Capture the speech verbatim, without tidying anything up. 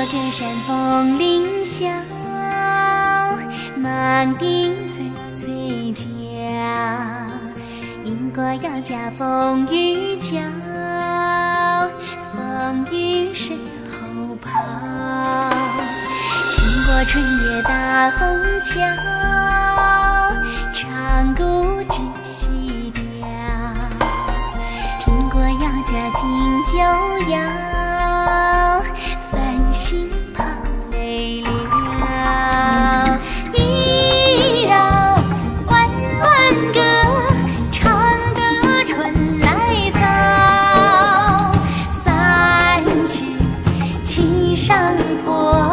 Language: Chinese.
隔山峰林小，忙顶最最娇。因果要加风雨桥，风雨身后跑。经过春月大虹桥，长鼓知西调。经过要加金九窑，繁星泡泪了。一绕弯弯歌，唱得春来早。三曲齐上坡。